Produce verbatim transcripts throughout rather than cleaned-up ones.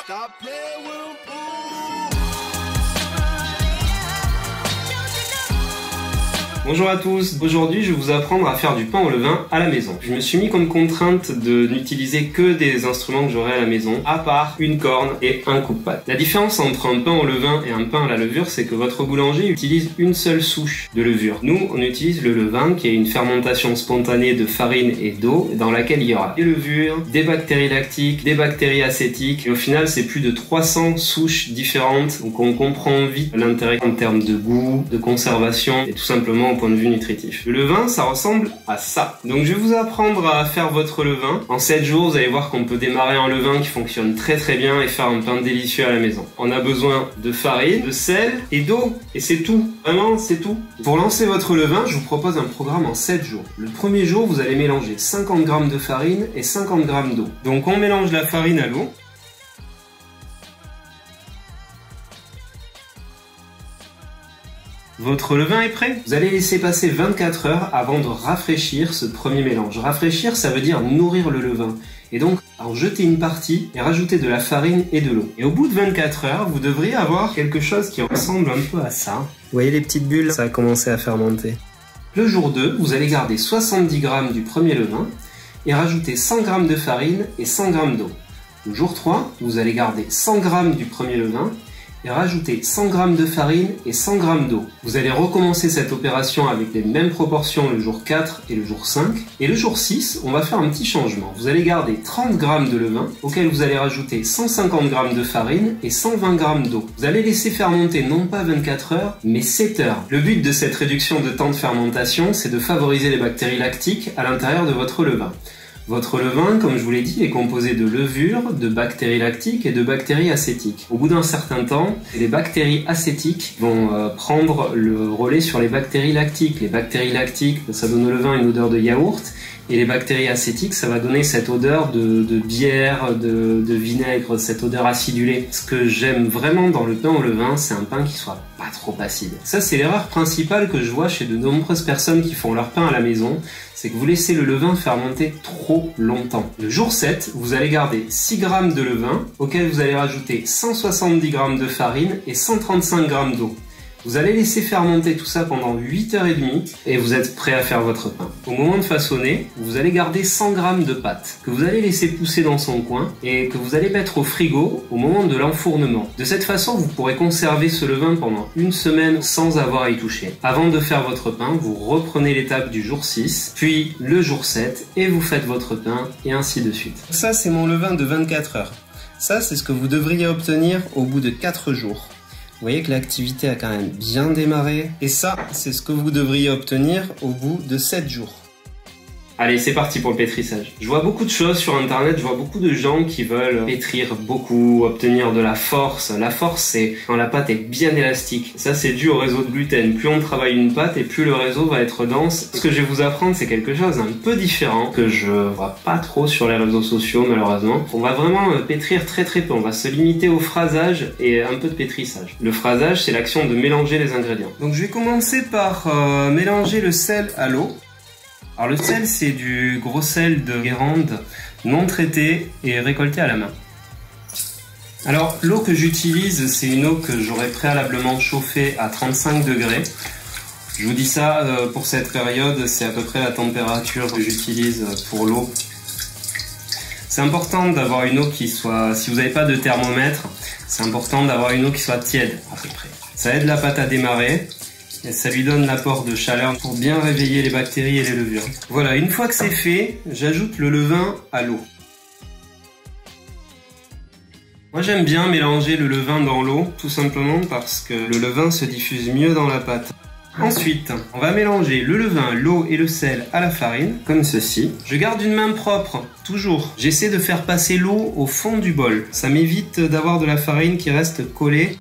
Stop playing with them fools. Bonjour à tous, aujourd'hui je vais vous apprendre à faire du pain au levain à la maison. Je me suis mis comme contrainte de n'utiliser que des instruments que j'aurai à la maison, à part une corne et un coupe-pâte. La différence entre un pain au levain et un pain à la levure, c'est que votre boulanger utilise une seule souche de levure. Nous, on utilise le levain qui est une fermentation spontanée de farine et d'eau dans laquelle il y aura des levures, des bactéries lactiques, des bactéries acétiques et au final c'est plus de trois cents souches différentes, donc on comprend vite l'intérêt en termes de goût, de conservation et tout simplement au point de vue nutritif. Le levain, ça ressemble à ça. Donc je vais vous apprendre à faire votre levain. En sept jours, vous allez voir qu'on peut démarrer un levain qui fonctionne très très bien et faire un pain délicieux à la maison. On a besoin de farine, de sel et d'eau. Et c'est tout. Vraiment, c'est tout. Pour lancer votre levain, je vous propose un programme en sept jours. Le premier jour, vous allez mélanger cinquante grammes de farine et cinquante grammes d'eau. Donc on mélange la farine à l'eau. Votre levain est prêt? Vous allez laisser passer vingt-quatre heures avant de rafraîchir ce premier mélange. Rafraîchir, ça veut dire nourrir le levain. Et donc, en jeter une partie et rajouter de la farine et de l'eau. Et au bout de vingt-quatre heures, vous devriez avoir quelque chose qui ressemble un peu à ça. Vous voyez les petites bulles? Ça a commencé à fermenter. Le jour deux, vous allez garder soixante-dix grammes du premier levain et rajouter cent grammes de farine et cent grammes d'eau. Le jour trois, vous allez garder cent grammes du premier levain et rajouter cent grammes de farine et cent grammes d'eau. Vous allez recommencer cette opération avec les mêmes proportions le jour quatre et le jour cinq. Et le jour six, on va faire un petit changement. Vous allez garder trente grammes de levain, auquel vous allez rajouter cent cinquante grammes de farine et cent vingt grammes d'eau. Vous allez laisser fermenter non pas vingt-quatre heures, mais sept heures. Le but de cette réduction de temps de fermentation, c'est de favoriser les bactéries lactiques à l'intérieur de votre levain. Votre levain, comme je vous l'ai dit, est composé de levures, de bactéries lactiques et de bactéries acétiques. Au bout d'un certain temps, les bactéries acétiques vont euh, prendre le relais sur les bactéries lactiques. Les bactéries lactiques, ça donne au levain une odeur de yaourt. Et les bactéries acétiques, ça va donner cette odeur de, de bière, de, de vinaigre, cette odeur acidulée. Ce que j'aime vraiment dans le pain au levain, c'est un pain qui soit pas trop acide. Ça, c'est l'erreur principale que je vois chez de nombreuses personnes qui font leur pain à la maison, c'est que vous laissez le levain fermenter trop longtemps. Le jour sept, vous allez garder six grammes de levain, auquel vous allez rajouter cent soixante-dix grammes de farine et cent trente-cinq grammes d'eau. Vous allez laisser fermenter tout ça pendant huit heures trente et vous êtes prêt à faire votre pain. Au moment de façonner, vous allez garder cent grammes de pâte que vous allez laisser pousser dans son coin et que vous allez mettre au frigo au moment de l'enfournement. De cette façon, vous pourrez conserver ce levain pendant une semaine sans avoir à y toucher. Avant de faire votre pain, vous reprenez l'étape du jour six, puis le jour sept et vous faites votre pain et ainsi de suite. Ça, c'est mon levain de vingt-quatre heures. Ça, c'est ce que vous devriez obtenir au bout de quatre jours. Vous voyez que l'activité a quand même bien démarré. Et ça, c'est ce que vous devriez obtenir au bout de sept jours. Allez, c'est parti pour le pétrissage. Je vois beaucoup de choses sur internet, je vois beaucoup de gens qui veulent pétrir beaucoup, obtenir de la force. La force, c'est quand la pâte est bien élastique. Ça, c'est dû au réseau de gluten. Plus on travaille une pâte et plus le réseau va être dense. Ce que je vais vous apprendre, c'est quelque chose d'un peu différent que je vois pas trop sur les réseaux sociaux, malheureusement. On va vraiment pétrir très très peu. On va se limiter au phrasage et un peu de pétrissage. Le phrasage, c'est l'action de mélanger les ingrédients. Donc, je vais commencer par euh, mélanger le sel à l'eau. Alors le sel, c'est du gros sel de Guérande, non traité et récolté à la main. Alors l'eau que j'utilise, c'est une eau que j'aurais préalablement chauffée à trente-cinq degrés. Je vous dis ça euh, pour cette période, c'est à peu près la température que j'utilise pour l'eau. C'est important d'avoir une eau qui soit, si vous n'avez pas de thermomètre, c'est important d'avoir une eau qui soit tiède à peu près. Ça aide la pâte à démarrer. Et ça lui donne l'apport de chaleur pour bien réveiller les bactéries et les levures. Voilà, une fois que c'est fait, j'ajoute le levain à l'eau. Moi j'aime bien mélanger le levain dans l'eau, tout simplement parce que le levain se diffuse mieux dans la pâte. Ensuite, on va mélanger le levain, l'eau et le sel à la farine, comme ceci. Je garde une main propre, toujours. J'essaie de faire passer l'eau au fond du bol. Ça m'évite d'avoir de la farine qui reste collée.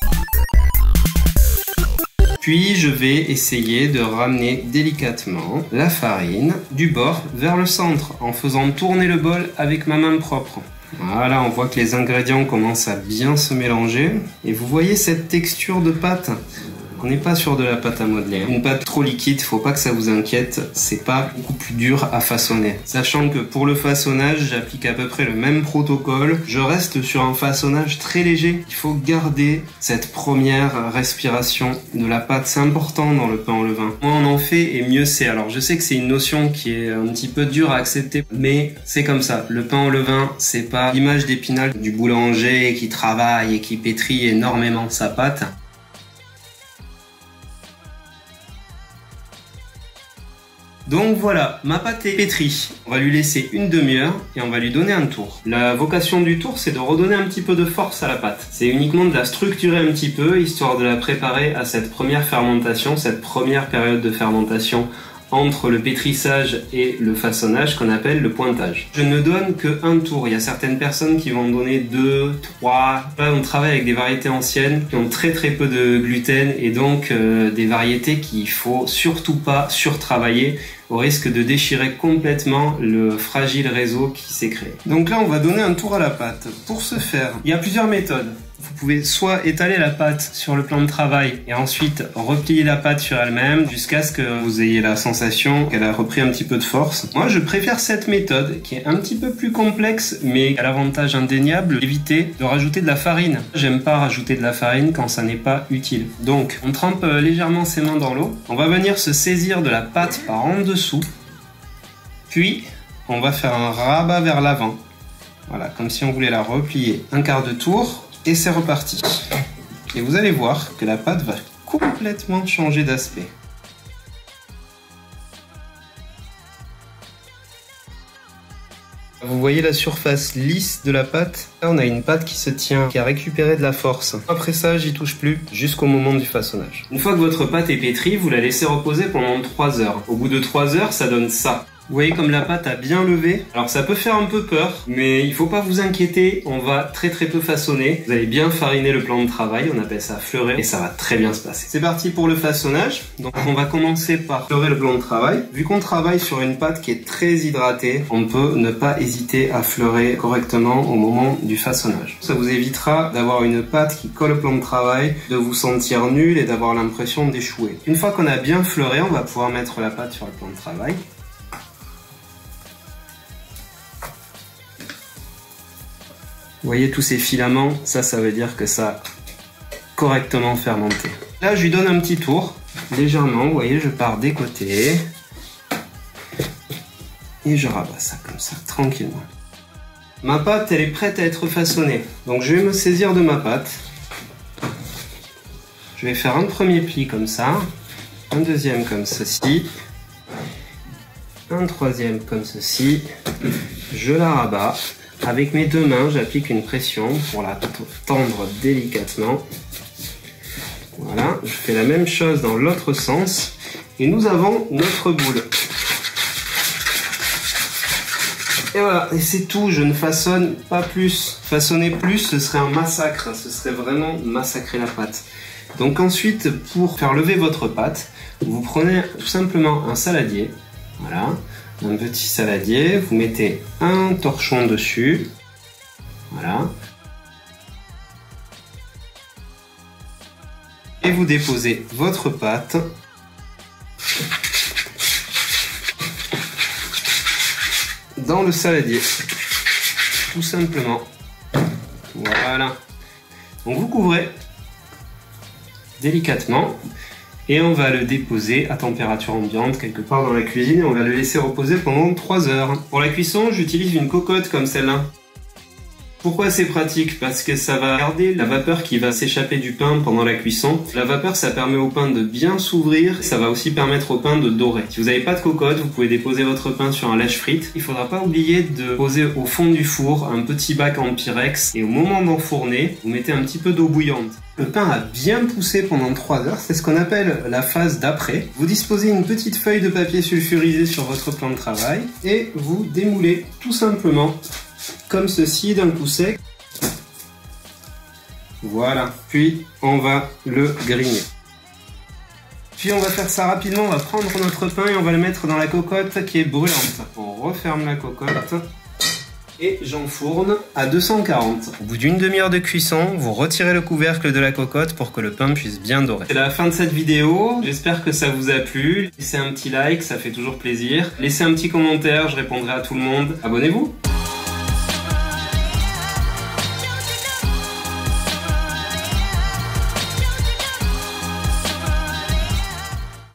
Puis je vais essayer de ramener délicatement la farine du bord vers le centre en faisant tourner le bol avec ma main propre. Voilà, on voit que les ingrédients commencent à bien se mélanger. Et vous voyez cette texture de pâte? On n'est pas sur de la pâte à modeler. Une pâte trop liquide, faut pas que ça vous inquiète, c'est pas beaucoup plus dur à façonner. Sachant que pour le façonnage, j'applique à peu près le même protocole. Je reste sur un façonnage très léger. Il faut garder cette première respiration de la pâte, c'est important dans le pain au levain. Moins on en fait et mieux c'est. Alors je sais que c'est une notion qui est un petit peu dure à accepter, mais c'est comme ça. Le pain au levain, c'est pas l'image d'Épinal du boulanger qui travaille et qui pétrit énormément sa pâte. Donc voilà, ma pâte est pétrie. On va lui laisser une demi-heure et on va lui donner un tour. La vocation du tour, c'est de redonner un petit peu de force à la pâte. C'est uniquement de la structurer un petit peu, histoire de la préparer à cette première fermentation, cette première période de fermentation entre le pétrissage et le façonnage qu'on appelle le pointage. Je ne donne que un tour. Il y a certaines personnes qui vont donner deux, trois. Là, on travaille avec des variétés anciennes qui ont très très peu de gluten et donc euh, des variétés qu'il faut surtout pas surtravailler au risque de déchirer complètement le fragile réseau qui s'est créé. Donc là, on va donner un tour à la pâte. Pour ce faire, il y a plusieurs méthodes. Vous pouvez soit étaler la pâte sur le plan de travail et ensuite replier la pâte sur elle-même jusqu'à ce que vous ayez la sensation qu'elle a repris un petit peu de force. Moi, je préfère cette méthode qui est un petit peu plus complexe mais qui a l'avantage indéniable d'éviter de rajouter de la farine. J'aime pas rajouter de la farine quand ça n'est pas utile. Donc, on trempe légèrement ses mains dans l'eau. On va venir se saisir de la pâte par en dessous. Puis, on va faire un rabat vers l'avant. Voilà, comme si on voulait la replier un quart de tour. Et c'est reparti. Et vous allez voir que la pâte va complètement changer d'aspect. Vous voyez la surface lisse de la pâte? Là, on a une pâte qui se tient, qui a récupéré de la force. Après ça, j'y touche plus jusqu'au moment du façonnage. Une fois que votre pâte est pétrie, vous la laissez reposer pendant trois heures. Au bout de trois heures, ça donne ça. Vous voyez comme la pâte a bien levé. Alors ça peut faire un peu peur, mais il faut pas vous inquiéter, on va très très peu façonner. Vous allez bien fariner le plan de travail, on appelle ça fleurer, et ça va très bien se passer. C'est parti pour le façonnage. Donc on va commencer par fleurer le plan de travail. Vu qu'on travaille sur une pâte qui est très hydratée, on peut ne pas hésiter à fleurer correctement au moment du façonnage. Ça vous évitera d'avoir une pâte qui colle au plan de travail, de vous sentir nul et d'avoir l'impression d'échouer. Une fois qu'on a bien fleuré, on va pouvoir mettre la pâte sur le plan de travail. Vous voyez tous ces filaments, ça, ça veut dire que ça a correctement fermenté. Là, je lui donne un petit tour, légèrement, vous voyez, je pars des côtés. Et je rabats ça comme ça, tranquillement. Ma pâte, elle est prête à être façonnée. Donc je vais me saisir de ma pâte. Je vais faire un premier pli comme ça, un deuxième comme ceci, un troisième comme ceci. Je la rabats. Avec mes deux mains, j'applique une pression pour la tendre délicatement. Voilà, je fais la même chose dans l'autre sens. Et nous avons notre boule. Et voilà, et c'est tout, je ne façonne pas plus. Façonner plus, ce serait un massacre, ce serait vraiment massacrer la pâte. Donc ensuite, pour faire lever votre pâte, vous prenez tout simplement un saladier. Voilà. Un petit saladier, vous mettez un torchon dessus, voilà, et vous déposez votre pâte dans le saladier, tout simplement, voilà. Donc vous couvrez délicatement. Et on va le déposer à température ambiante quelque part dans la cuisine et on va le laisser reposer pendant trois heures. Pour la cuisson, j'utilise une cocotte comme celle-là. Pourquoi c'est pratique? Parce que ça va garder la vapeur qui va s'échapper du pain pendant la cuisson. La vapeur, ça permet au pain de bien s'ouvrir. Ça va aussi permettre au pain de dorer. Si vous n'avez pas de cocotte, vous pouvez déposer votre pain sur un lèche-frite. Il ne faudra pas oublier de poser au fond du four un petit bac en Pyrex. Et au moment d'enfourner, vous mettez un petit peu d'eau bouillante. Le pain a bien poussé pendant trois heures, c'est ce qu'on appelle la phase d'après. Vous disposez une petite feuille de papier sulfurisé sur votre plan de travail et vous démoulez tout simplement comme ceci d'un coup sec. Voilà, puis on va le grigner. Puis on va faire ça rapidement, on va prendre notre pain et on va le mettre dans la cocotte qui est brûlante. On referme la cocotte et j'enfourne à deux cent quarante. Au bout d'une demi-heure de cuisson, vous retirez le couvercle de la cocotte pour que le pain puisse bien dorer. C'est la fin de cette vidéo, j'espère que ça vous a plu. Laissez un petit like, ça fait toujours plaisir. Laissez un petit commentaire, je répondrai à tout le monde. Abonnez-vous!